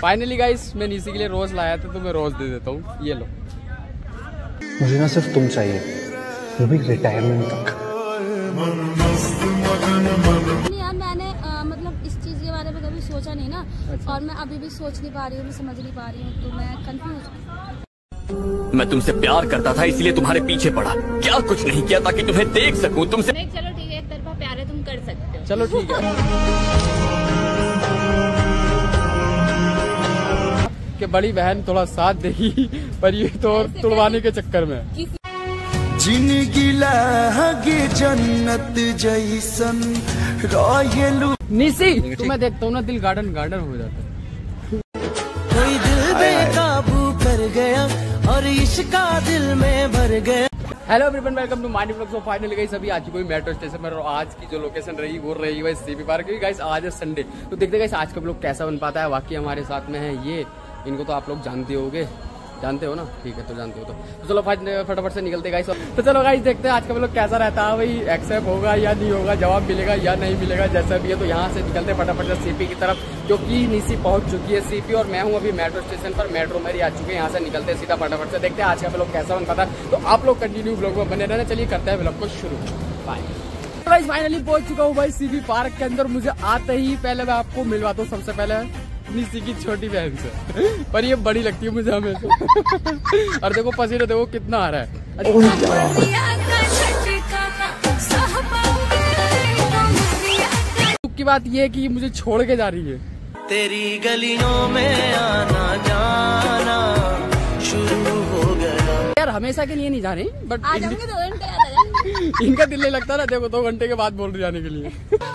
Finally guys मैं नीसी के लिए रोज लाया था तो मैं रोज दे देता हूँ, ये लो। मुझे ना सिर्फ तुम चाहिए, वो भी रिटायरमेंट तक। यार मैंने मतलब इस चीज के बारे में कभी सोचा नहीं ना। अच्छा। और मैं अभी भी सोच नहीं पा रही हूँ, समझ नहीं पा रही हूँ, तो मैं कंफ्यूज हूँ। मैं तुमसे प्यार करता था इसलिए तुम्हारे पीछे पड़ा, क्या कुछ नहीं किया ताकि तुम्हें देख सकूं तुमसे। नहीं चलो ठीक है, एक तरफा प्यार है, तुम कर सकते हो। चलो ठीक है कि बड़ी बहन थोड़ा साथ देगी, पर ये तो तुड़वाने के चक्कर में। जिंदगी लागे जन्नत जैसन रॉयलू। निसी तो मैं देखता हूँ ना, दिल गार्डन गार्डन हो जाता है। कोई दिल बेकाबू कर गया और इश्का दिल में भर गया। Hello everyone, welcome to mind vlogs. Finally guys अभी आज कोई मेट्रो स्टेशन पर, और आज की जो लोकेशन रही वो रही वही सीपी पार्क की। गाइस आज है संडे, तो देखते गाइस आज का व्लॉग कैसा बन पाता है। बाकी हमारे साथ में है ये, इनको तो आप लोग जानते होगे, जानते हो ना, ठीक है तो जानते हो तो चलो फटाफट से निकलते गाइस। तो चलो गाइस देखते हैं आज का व्लॉग कैसा रहता है, वही एक्सेप्ट होगा या नहीं होगा, जवाब मिलेगा या नहीं मिलेगा, जैसा भी है। तो यहाँ से निकलते फटाफट से सीपी की तरफ, क्योंकि नीसी पहुंच चुकी है सीपी, और मैं हूँ अभी मेट्रो स्टेशन पर। मेट्रो मेरी आ चुकी है, यहाँ से निकलते सीधा फटाफट से। देखते हैं आज का व्लॉग कैसा बन पाता है, तो आप लोग कंटिन्यू व्लॉग में बने रहना। चलिए करते हैं व्लॉग को शुरू, बाय। गाइस फाइनली पहुंच चुका हूँ भाई सीपी पार्क के अंदर। मुझे आते ही पहले मैं आपको मिलवाता हूँ सबसे पहले निसी की छोटी बहन से, पर ये बड़ी लगती है मुझे हमेशा। और देखो पसीना देखो कितना आ रहा है। दुख की बात ये है कि मुझे छोड़ के जा रही है। तेरी गलियों में आना जाना शुरू हो गया। यार हमेशा के लिए नहीं जा रही, बट आ जाऊंगे 2 घंटे। इनका दिल नहीं लगता ना, देखो 2 घंटे के बाद बोल रही जाने के लिए।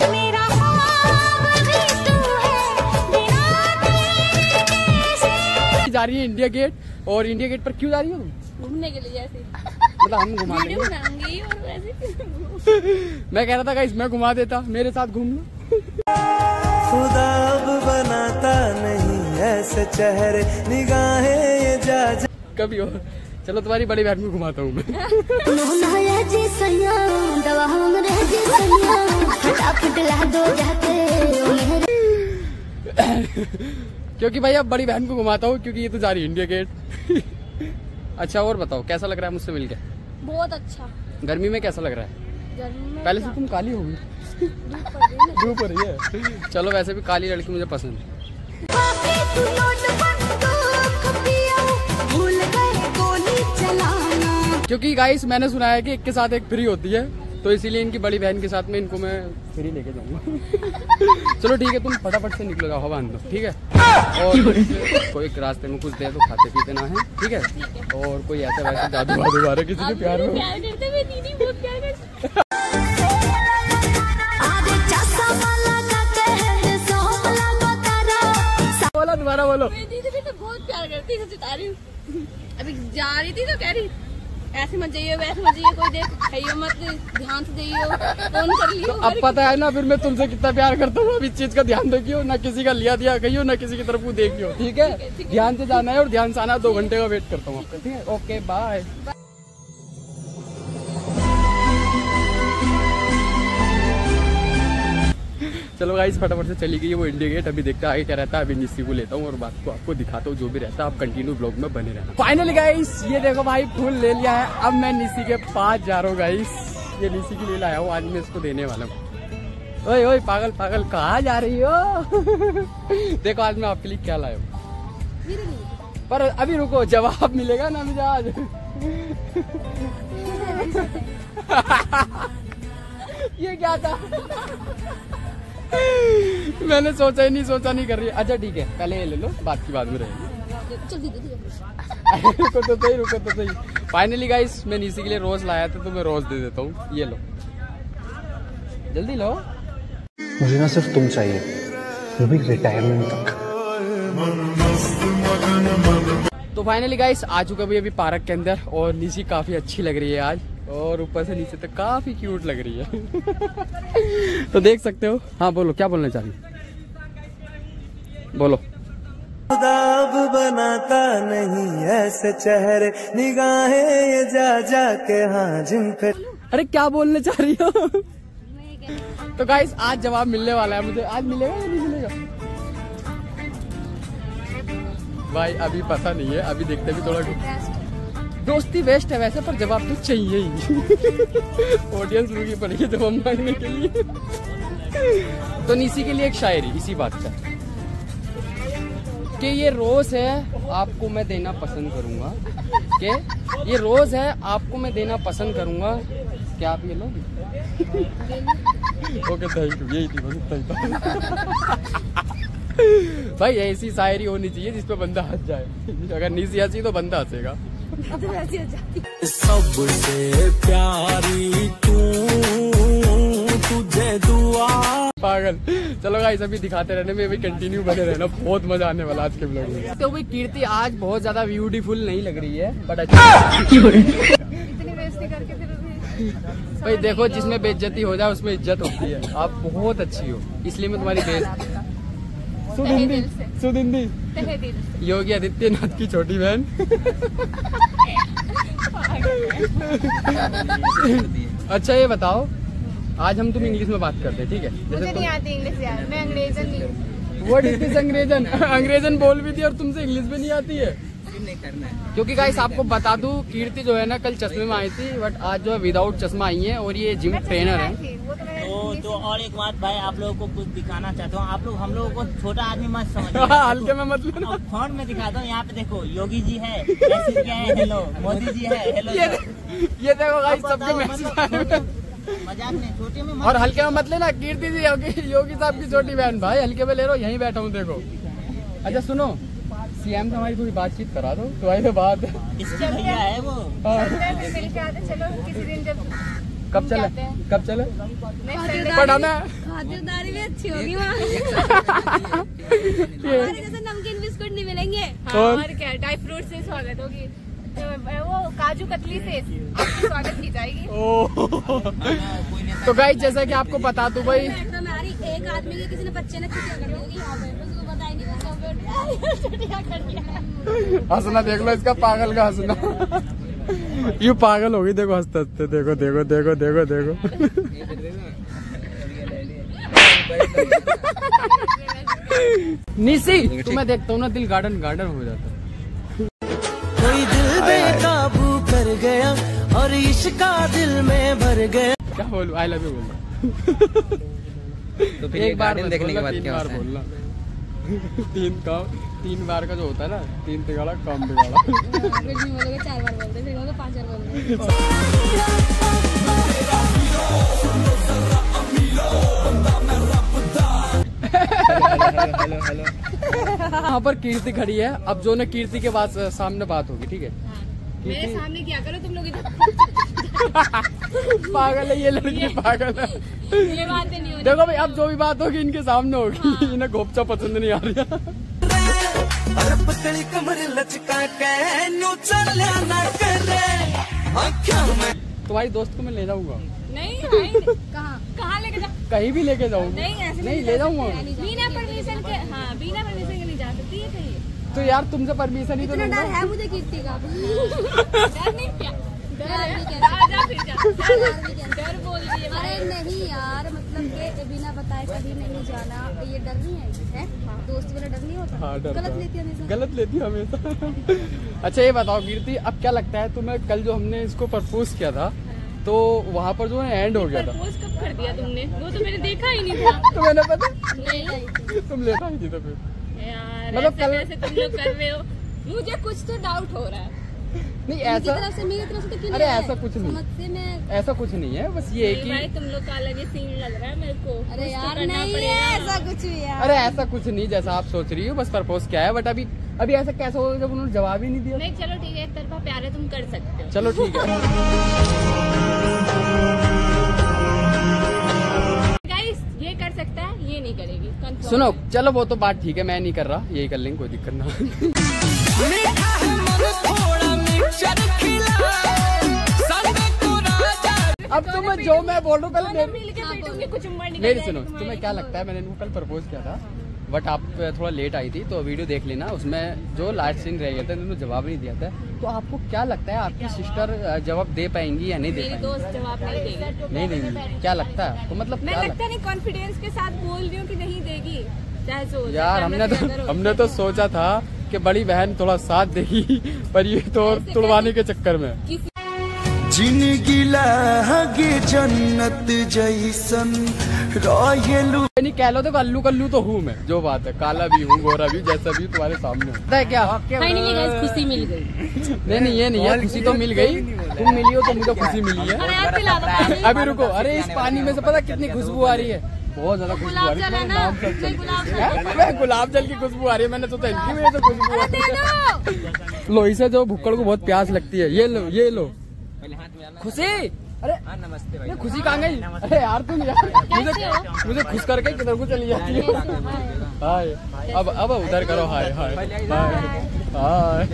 जा रही है इंडिया गेट, और इंडिया गेट पर क्यों जा रही हो? घूमने के लिए ऐसे। मतलब हम घुमा वीडियो बनाऊंगी और वैसे। मैं कह रहा था गाइस मैं घुमा देता, मेरे साथ घूम लो। खुदा अब बनाता नहीं ऐसे चेहरे निगाहें ये जा कभी और चलो तुम्हारी बड़ी बहन को घुमाता हूँ मैं। क्योंकि भाई अब बड़ी बहन को घुमाता हूँ, क्योंकि ये तो जा रही है इंडिया गेट। अच्छा और बताओ कैसा लग रहा है मुझसे मिलके? बहुत अच्छा। गर्मी में कैसा लग रहा है? गर्मी में पहले से तुम काली हो गई, धूप हो रही है। चलो वैसे भी काली लड़की मुझे पसंद है। क्योंकि गाइस मैंने सुना है कि एक के साथ एक फ्री होती है, तो इसीलिए इनकी बड़ी बहन के साथ में इनको मैं फ्री लेके जाऊंगा। चलो ठीक है, तुम फटाफट से निकलो, जाओ हवा अंदर, ठीक है। और कोई रास्ते में कुछ दे तो खाते पीते ना है, ठीक है। और कोई ऐसा वैसा जादू वादू वारे किसी के प्यार में बोला, दोबारा बोलो। दीदी भी तो बहुत प्यार करती है, बता रही हूँ। अभी जा रही थी तो कह रही ऐसे मत जाइए वैसे मत जाइए, कोई देख खाइयो मत, ध्यान से जाइयो, फोन कर लियो। तो अब पता है ना फिर मैं तुमसे कितना प्यार करता हूँ। अब इस चीज का ध्यान रखियो, ना किसी का लिया दिया कहियो, ना किसी की तरफ को देखियो, ठीक है। ध्यान से जाना है और ध्यान से आना। 2 घंटे का वेट करता हूँ आपका, ठीक है। Okay bye. चलो गाइस फटाफट से चली गई है वो इंडिया गेट। अभी देखते हैं आगे क्या रहता है। अभी निसी को लेता हूँ और बात को आपको दिखाता हूँ, जो भी रहता है आप कंटिन्यू ब्लॉग में बने रहना। फाइनली गाइस ये देखो भाई फूल ले लिया है। अब मैं निसी के पास जा रहा हूँ गाइस, ये निसी के लिए लाया हूँ, आज मैं इसको देने वाला हूँ। ओए ओए पागल पागल कहाँ जा रही हो? देखो आज मैं आपके लिए क्या लाया हूँ, पर अभी रुको जवाब मिलेगा ना मुझे आज। ये क्या था? मैंने सोचा ही नहीं, सोचा नहीं कर रही। अच्छा ठीक है, पहले ये ले लो, बात की बाद में रहेगी। रुको तो सही, रुको तो सही। फाइनली गाइस मैं नीसी के लिए रोज लाया था तो मैं रोज दे देता हूँ, ये लो, जल्दी लो। मुझे ना सिर्फ तुम चाहिए, वो भी रिटायरमेंट तक। तो फाइनली गाइस आ चुका भी अभी पार्क के अंदर, और नीसी काफी अच्छी लग रही है आज, और ऊपर से नीचे तक काफी क्यूट लग रही है। तो देख सकते हो। हाँ बोलो, क्या बोलना चाह रही बोलो। खुदा अब बनाता नहीं ऐसे चेहरे निगाहें ये जा जा के हाँ जिन पे। अरे क्या बोलना चाह रही हो? तो गाइस आज जवाब मिलने वाला है मुझे। आज मिलेगा या नहीं मिलेगा? भाई अभी पता नहीं है, अभी देखते भी थोड़ा। दोस्ती बेस्ट है वैसे, पर जवाब तो चाहिए ही। ऑडियंस रुकी पड़ी है जवाब मांगने के लिए। तो निसी के लिए एक शायरी इसी बात का कि ये रोज है आपको मैं देना पसंद करूंगा, कि ये रोज है आपको मैं देना पसंद करूंगा, क्या आप ये लोगे? ओके थैंक यू, यही थी बस इतना ही। भाई ऐसी शायरी होनी चाहिए जिसपे बंदा हंस जाए। अगर निसी हंसी तो बंदा हंसेगा। सबसे प्यारी तू, तुझे दुआ। पागल। चलो गाइस अभी दिखाते रहने में भी कंटिन्यू बने रहना, बहुत मजा आने वाला आज के ब्लॉग में। तो भाई कीर्ति आज बहुत ज्यादा ब्यूटीफुल नहीं लग रही है, बट अच्छा। इतनी बेइज्जती करके फिर भाई देखो जिसमें बेइज्जती हो जाए उसमें इज्जत होती है। आप बहुत अच्छी हो, इसलिए मैं तुम्हारी बेइज्जती। सुदिंदी सुदिंदी तहे दिल से। योगी आदित्यनाथ की छोटी बहन। अच्छा ये बताओ, आज हम तुम इंग्लिश में बात करते हैं, ठीक है? मुझे नहीं आती इंग्लिश यार, मैं अंग्रेजन नहीं हूँ। व्हाट इज दिस अंग्रेजन? अंग्रेजन बोल भी दी और तुमसे इंग्लिश भी नहीं आती है। क्योंकि गाइस आपको बता दूं, कीर्ति जो है ना कल चश्मे में आई थी, बट आज जो है विदाउट चश्मा आई है, और ये जिम ट्रेनर है। तो और एक बात भाई, आप लोगों को कुछ दिखाना चाहता हूँ। आप लोग हम लोगों को छोटा आदमी मत समझिए। हल्के में मत लेना। फोन में दिखाता हूँ, यहाँ पे देखो योगी जी है, मैसेज क्या है, हेलो मोदी जी है, हेलो। ये देखो गाइस सबके मैसेज आए हुए हैं। मजाक नहीं, छोटे में मत। और हल्के में मत लेना, कीर्ति जी योगी साहब की छोटी बहन। भाई हल्के में ले रहा हूँ, यहीं बैठा हूँ देखो। अच्छा सुनो, सीएम से हमारी थोड़ी बातचीत करा दो, तुम्हारी बात है। इसके भैया है वो। मिलके आते चलो किसी दिन जब। कब चले? कब चले? खातिरदारी खातिरदारी भी अच्छी होगी वहाँ। हमारे जैसे नमकीन बिस्कुट नहीं मिलेंगे। हाँ, और क्या ड्राई फ्रूट से स्वागत होगी, वो काजू कतली से स्वागत की जाएगी। तो गाइस जैसा कि आपको बता दूं भाई, हमारी एक आदमी की किसी ने बच्चे ने छुट्टियां कर दी होगी यहाँ पे, उसको बताएंगे छुट्टियां कर दिया। हंसना देख लो इसका, पागल का हंसना। यू पागल होगी देखो हंसते हंसते, देखो देखो देखो देखो देखो। निसी तुम्हें देखता हूँ ना दिल गार्डन गार्डन हो जाता है। कोई दिल बेकाबू कर गया और इश्का दिल में भर गया। क्या बोलूं, आई लव यू बोलना। तो फिर एक बार देखने के बाद क्या बार होता है? बोलना। तीन बार का जो होता है ना, तीन तिगाड़ा काम बिगाड़ा। फिर नहीं बोलोगे 4 बार बोल दे, फिर बोलोगे 5 बार बोल दे। यहाँ पर कीर्ति खड़ी है, अब जो ने कीर्ति के पास सामने बात होगी, ठीक है? मेरे सामने क्या करो तुम लोग इधर। पागल है ये लड़की, पागल है। ये बातें नहीं होनी। देखो भाई अब जो भी बात होगी इनके सामने होगी। इन्हें गोपचा पसंद नहीं आ रही है। पतली कमर लचका के न्यू चला ना करे आँखों में। तुम्हारी दोस्त को मैं ले जाऊंगा। नहीं कहाँ लेके जा? कहीं भी लेके जाऊंगा। नहीं ऐसे नहीं ले जाऊंगा। बिना परमिशन के। हाँ बिना परमिशन के नहीं जा सकती है कहीं। तो यार तुमसे परमिशन ही तो इतना लूंगा। डर है मुझे कीर्ति का। डर नहीं क्या? डर बोल रही है। अरे नहीं यार, मतलब कि बिना बताए कहीं नहीं जाना, ये डर नहीं है? दोस्त वाला डर नहीं होता? हाँ, डर गलत लेती है हमेशा। गलत लेती है हमेशा। अच्छा ये बताओ कीर्ति, अब क्या लगता है तुम्हें, कल जो हमने इसको प्रपोज किया था तो वहाँ पर जो है एंड हो गया था। प्रपोज कब कर दिया तुमने? वो तो मैंने देखा ही नहीं था। तो मैंने पता नहीं तुम लेता ही थी तो फिर यार, मतलब ऐसे कल- कैसे तुम लोग कर रहे हो? मुझे कुछ तो डाउट हो रहा है। नहीं मेरी ऐसा, तरफ से तो क्यों अरे नहीं ऐसा है? कुछ नहीं। समझ से मैं। ऐसा कुछ नहीं है, बस ये है नहीं भाई, कि तुम लोग का अलग ही सीन लग रहा है मेरे को। अरे कुछ तो यार करना नहीं पड़ेगा। है ऐसा कुछ भी यार। अरे ऐसा कुछ नहीं जैसा आप सोच रही हो, बस प्रपोज किया है। बट अभी ऐसा कैसा होगा जब उन्होंने जवाब ही नहीं दिया? नहीं चलो ठीक है, एक तरफा प्यार है, तुम कर सकते हो। चलो ठीक है। गाइस ये कर सकता है, ये नहीं करेगी। confirm सुनो है। चलो वो तो बात ठीक है, मैं नहीं कर रहा, यही कर लेंगे, कोई दिक्कत ना। अब तुम्हें जो मैं बोल रहा हूँ पहले दोनों मिल के बैठोगे, कुछ उम्र निकल मेरी जाएगी सुनो, तुम्हारी। तुम्हें क्या लगता है, मैंने इनको कल प्रपोज किया था बट आप थोड़ा लेट आई थी, तो वीडियो देख लेना, उसमें जो लास्ट सीन रह गया था उन्होंने जवाब नहीं दिया था। तो आपको क्या लगता है आपकी सिस्टर जवाब दे पाएंगी या नहीं दे मेरी पाएंगी? दोस्त जवाब नहीं देगी। नहीं देंगी, क्या लगता है? तो मतलब मैं क्या लगता नहीं कॉन्फिडेंस के साथ बोल रही हूँ कि नहीं देगी, चाहे सो यार हमने तो सोचा था कि बड़ी बहन थोड़ा साथ देगी, पर ये तो तुड़वाने के चक्कर में। जिंदगी लागे जन्नत जैसन रहेलू। नहीं कह लो तो अल्लू कल्लू तो हूँ मैं, जो बात है, काला भी हूँ, गोरा भी, जैसा भी तुम्हारे सामने होता है। क्या फाइनली गाइस खुशी मिल गई। नहीं ये नहीं है, खुशी तो मिल गई, तुम मिली हो तो मुझे खुशी मिली है। अभी रुको, अरे इस पानी में से पता कितनी खुशबू आ रही है, बहुत ज्यादा खुशबू आ रही है। गुलाब जल की खुशबू आ रही है, मैंने सोचा इनकी वजह से खुशबू आ रही है। लो इसे जो भुक्कड़ को बहुत प्यास लगती है, ये लो खुशी। अरे नमस्ते भाई। खुशी कहाँ गई? अरे यार तुम यार मुझे खुश करके किधर को चली जाती है। हाय अब उधर करो, हाय हाय हाय।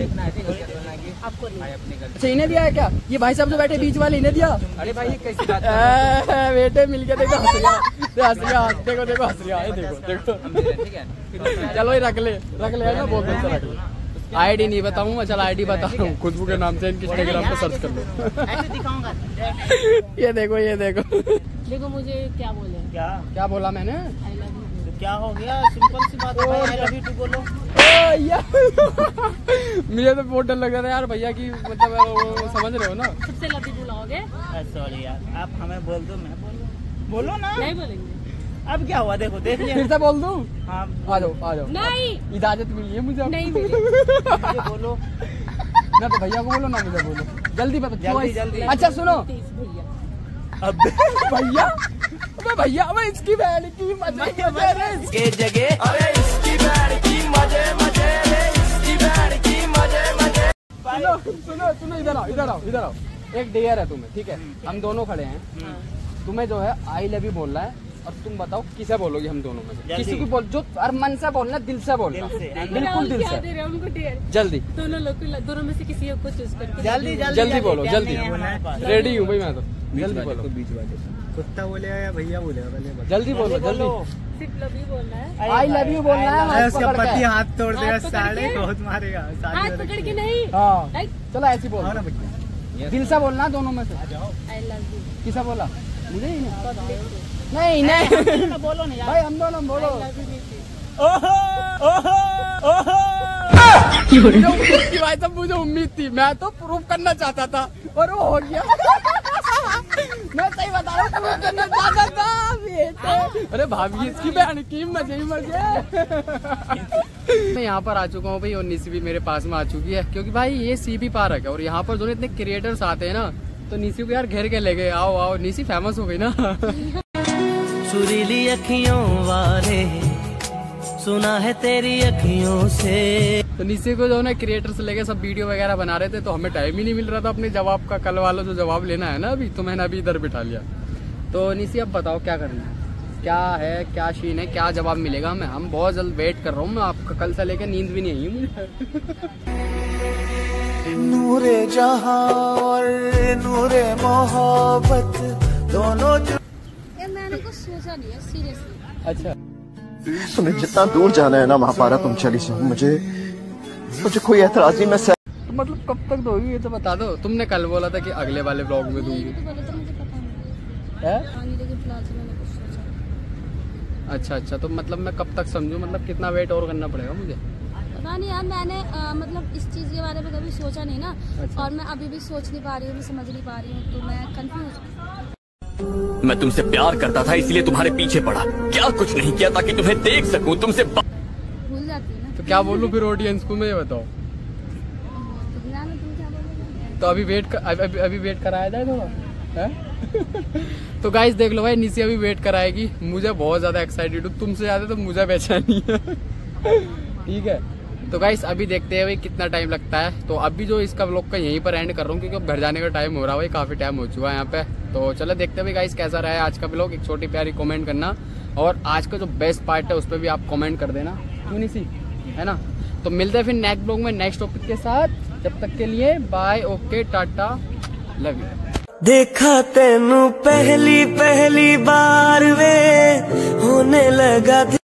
अच्छा इन्हें दिया है क्या? ये भाई साहब जो बैठे बीच वाले, इन्हें दिया? अरे भाई कैसी बात है बेटे, मिल के देखो, हंस रहा, देखो हंस रहा है, देखो। चलो ये रख ले ना, बहुत अच्छा रख ले। आईडी नहीं बताऊँ मैं, चल आईडी बता रहा हूँ, खुशबू के नाम से इनकी इंस्टाग्राम पे सर्च कर लो। ऐसे दिखाऊंगा। ये देखो मुझे क्या बोले? क्या बोला मैंने? I love you. तो क्या हो गया, सिंपल सी बात है भाई, आई लव यू टू बोलो। मुझे तो बहुत डर लग रहा है यार भैया की, मतलब समझ रहे हो ना। सबसे लव यू बुलाओगे? सॉरी यार, आप हमें बोल दो, मैं बोलो ना। नहीं बोलेंगे। अब क्या हुआ, देखो देख लिया। फिर से बोल दूं? हाँ आ जाओ। नहीं इजाजत मिली है मुझे? नहीं बोलो ना, तो भैया को बोलो ना मुझे बोलो, जल्दी बता। जल्दी। अच्छा सुनो, अब भैया अब इसकी बहन की मजे जगह, अरे इसकी बहन की मजे रे, इसकी बहन की मजे। सुनो इधर आओ। एक डेयर है तुम्हें, ठीक है, हम दोनों खड़े हैं, तुम्हें जो है आई लव यू बोलना है, और तुम बताओ किसे बोलोगी हम दोनों में से? किसी को बोल, जो मन से बोलना, दिल से बोलना, बिल्कुल दिल से। जल्दी दोनों में से किसी को चूज करके जल्दी बोलो, जल्दी। रेडी हूँ भाई मैं तो, जल्दी बोलो। कुत्ता बोलेगा या भैया बोलेगा? जल्दी बोलो, जल्दी। सिर्फ लव यू बोलना है। आई लव यू बोलना है। उसका पति हाथ तोड़ देगा, हाथ पकड़ साले के? बहुत मारेगा। हाथ पकड़ के नहीं। हाँ चलो ऐसी बोलो, ना भैया, दिल से बोलना दोनों में से। I love you. किसे बोला? मुझे ही नहीं बोलो ना यार। भाई, हम दोनों बोलो। भाई तब मुझे उम्मीद थी, मैं तो प्रूफ करना चाहता था और वो हो गया। मैं सही बता रहा हूँ, प्रूफ करना चाहता था। अरे भाभी इसकी बहन की मजे ही मजे। मैं यहाँ पर आ चुका हूँ भाई, और निसी भी मेरे पास में आ चुकी है, क्योंकि भाई ये सीपी पार्क है, और यहाँ पर जो इतने क्रिएटर्स आते हैं ना, तो निसी को यार घेर के ले गए, आओ निसी फेमस हो गई ना। सुरीली अखियों वाले, सुना है तेरी अखियों से। तो निसी को जो है क्रिएटर से लेके सब वीडियो वगैरह बना रहे थे, तो हमें टाइम ही नहीं मिल रहा था अपने जवाब का। कल वाला जो जवाब लेना है ना अभी, तो मैंने अभी इधर बिठा लिया। तो निसी अब बताओ क्या करना है, क्या है, क्या सीन है, क्या जवाब मिलेगा हमें? हम बहुत जल्द वेट कर रहा हूँ मैं आपका, कल से लेकर नींद भी नहीं आई मुझे। नूरे जहां और नूरे मोहब्बत दोनों मैंने कुछ सोचा नहीं है सीरियसली। अच्छा तुम्हें जितना दूर जाना है ना महापारा, तुम चली जाओ, मुझे कोई ऐतराज नहीं। मैं तो मतलब कब तक दोगी ये तो बता दो। तुमने कल बोला था कि अगले वाले ब्लॉग में दूंगी। तो बोला तो मुझे पता नहीं है, लेकिन फिलहाल से मैंने कुछ सोचा। अच्छा, तो मतलब मैं कब तक समझूं, मतलब कितना वेट और करना पड़ेगा मुझे? पता नहीं यार, मैंने मतलब इस चीज के बारे में कभी सोचा नहीं ना। अच्छा। और मैं अभी भी सोच नहीं पा रही हूँ, मैं समझ नहीं पा रही हूँ, तो मैं कंफ्यूज। मैं तुमसे प्यार करता था, इसलिए तुम्हारे पीछे पड़ा। क्या कुछ नहीं किया ताकि तुम्हें देख सकूं, तुमसे भूल जाती है ना। तो क्या बोलूं फिर ऑडियंस को, मैं ये बताओ। तो ध्यान में तुम क्या बोलोगे? तो अभी वेट कराया जाए थोड़ा है? तो गाइस देख लो भाई, निसी अभी वेट कराएगी। मुझे बहुत ज्यादा एक्साइटेड हूँ, तुमसे ज्यादा तो मुझे बेचैनी है। ठीक है, तो गाइस अभी देखते हैं भाई कितना टाइम लगता है। तो अभी जो इसका व्लॉग का यहीं पर एंड कर रहा हूँ, क्योंकि अब घर जाने का टाइम हो रहा है भाई, काफी टाइम हो चुका है यहाँ पे। तो चलो देखते हैं भाई गाइस कैसा रहा है आज का व्लॉग। एक छोटी प्यारी कमेंट करना, और आज का जो बेस्ट पार्ट है उस पर भी आप कमेंट कर देना, क्यों निसी, है ना? तो मिलते हैं फिर नेक्स्ट व्लॉग में नेक्स्ट टॉपिक के साथ। जब तक के लिए bye, okay, tata, love you. देखा तेनू पहली बार वे होने लगा।